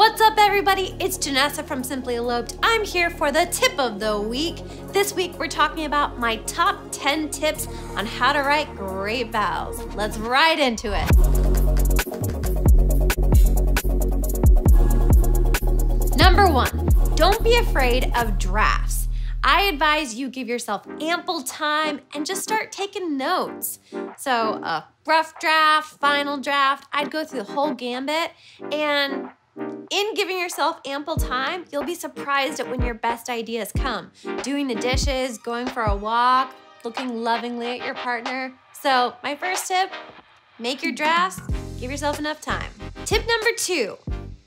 What's up, everybody? It's Janessa from Simply Eloped. I'm here for the tip of the week. This week, we're talking about my top 10 tips on how to write great vows. Let's right into it. Number 1, don't be afraid of drafts. I advise you give yourself ample time and just start taking notes. So a rough draft, final draft, I'd go through the whole gambit, and in giving yourself ample time, you'll be surprised at when your best ideas come. Doing the dishes, going for a walk, looking lovingly at your partner. So my first tip, make your drafts, give yourself enough time. Tip number 2,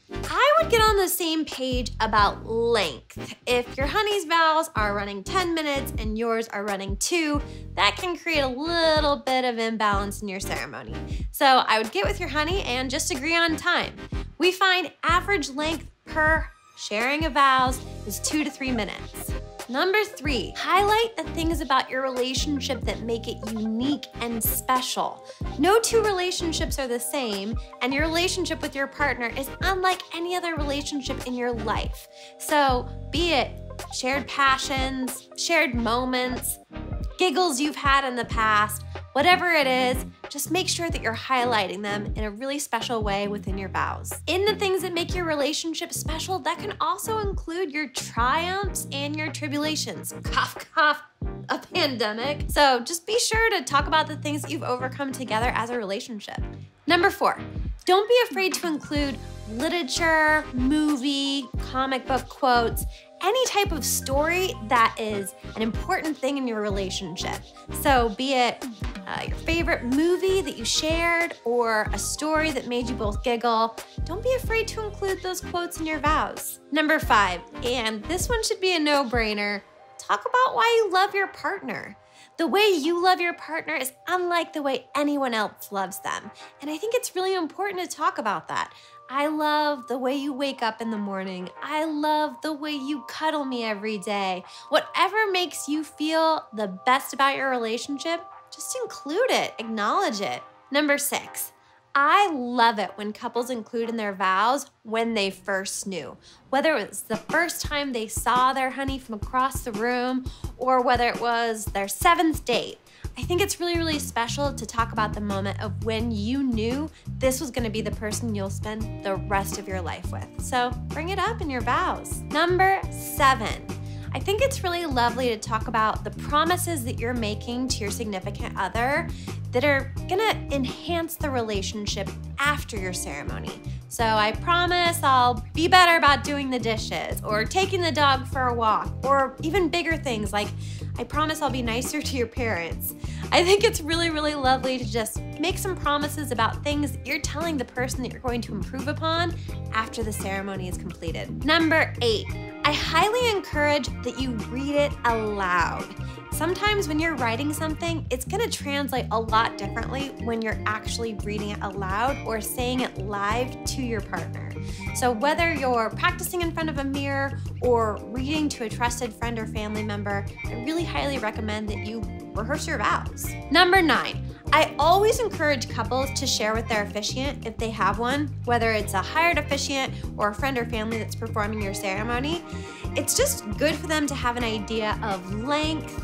I would get on the same page about length. If your honey's vows are running 10 minutes and yours are running 2, that can create a little bit of imbalance in your ceremony. So I would get with your honey and just agree on time. We find average length per sharing of vows is 2 to 3 minutes. Number 3, highlight the things about your relationship that make it unique and special. No two relationships are the same, and your relationship with your partner is unlike any other relationship in your life. So be it shared passions, shared moments, giggles you've had in the past, whatever it is, just make sure that you're highlighting them in a really special way within your vows. In the things that make your relationship special, that can also include your triumphs and your tribulations. Cough, cough, a pandemic. So just be sure to talk about the things that you've overcome together as a relationship. Number 4, don't be afraid to include literature, movie, comic book quotes, any type of story that is an important thing in your relationship. So be it your favorite movie that you shared or a story that made you both giggle, don't be afraid to include those quotes in your vows. Number 5, and this one should be a no-brainer, talk about why you love your partner. The way you love your partner is unlike the way anyone else loves them. And I think it's really important to talk about that. I love the way you wake up in the morning. I love the way you cuddle me every day. Whatever makes you feel the best about your relationship, just include it, acknowledge it. Number 6, I love it when couples include in their vows when they first knew. Whether it was the first time they saw their honey from across the room or whether it was their 7th date. I think it's really, really special to talk about the moment of when you knew this was gonna be the person you'll spend the rest of your life with. So bring it up in your vows. Number 7, I think it's really lovely to talk about the promises that you're making to your significant other that are gonna enhance the relationship after your ceremony. So I promise I'll be better about doing the dishes or taking the dog for a walk, or even bigger things like I promise I'll be nicer to your parents. I think it's really, really lovely to just make some promises about things that you're telling the person that you're going to improve upon after the ceremony is completed. Number 8, I highly encourage that you read it aloud. Sometimes when you're writing something, it's gonna translate a lot differently when you're actually reading it aloud or saying it live to your partner. So whether you're practicing in front of a mirror or reading to a trusted friend or family member, I really highly recommend that you rehearse your vows. Number 9, I always encourage couples to share with their officiant if they have one, whether it's a hired officiant or a friend or family that's performing your ceremony. It's just good for them to have an idea of length,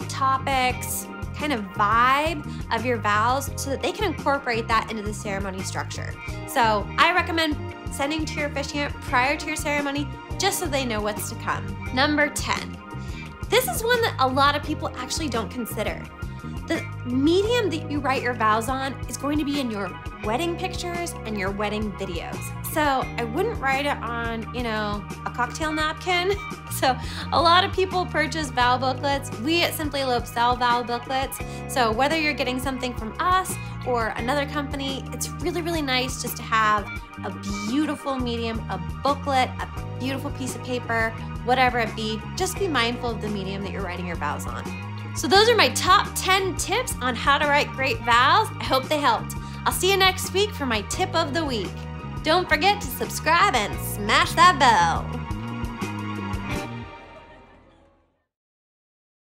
topics, kind of vibe of your vows so that they can incorporate that into the ceremony structure. So I recommend sending to your officiant prior to your ceremony just so they know what's to come. Number 10, this is one that a lot of people actually don't consider. The medium that you write your vows on is going to be in your wedding pictures and your wedding videos. So I wouldn't write it on, a cocktail napkin. So a lot of people purchase vow booklets. We at Simply Eloped sell vow booklets. So whether you're getting something from us or another company, it's really, really nice just to have a beautiful medium, a booklet, a beautiful piece of paper, whatever it be. Just be mindful of the medium that you're writing your vows on. So those are my top 10 tips on how to write great vows. I hope they helped. I'll see you next week for my tip of the week. Don't forget to subscribe and smash that bell.